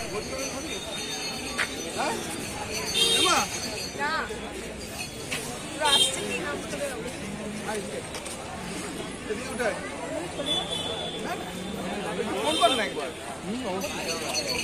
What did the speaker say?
হ্যাঁ এমা না রাস্তা কি নাম করে এদিকে উঠায় ফোন কর না একবার